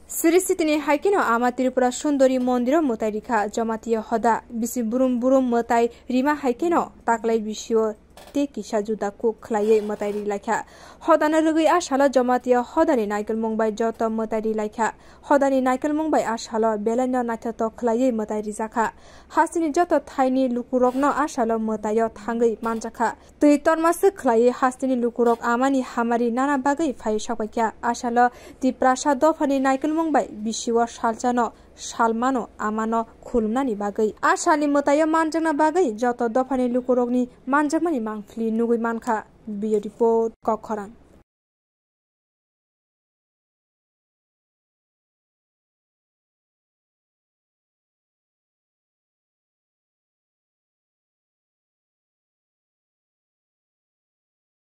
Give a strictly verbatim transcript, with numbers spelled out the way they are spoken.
Sirisitini haikino ama Tripura Sundori Mondiro Motai Rika Jamatia Hoda Bisi Burum Burum Motai Rima haikino Taklai Bisio Te Kisha Juda Ku Klaye Motai Rilaka Hodana Rugi Ashala Jamatia Hodani Naikal Mumbai Jota Motai Rilaka Hodani Naikal Mumbai Ashala Belano Natato Klaye Motai Rizaka Hasini Jota Tiny Lukurokno Ashala Motayo Tangi Manjaka Tuitor Masu Klaye Hastini Lukurok Amani Hamari Nana Bagai Fai Shapaka Ashala Di Prasha Dofani Naikal Mumbai Bishiwa Shalchano Shalmano Amano Kulmani Bagai Ashali Motayo Manjana Bagai Joto Dofani Lukurokni Manjamani Mangfli Nugui Manka Bio Report Kokhoran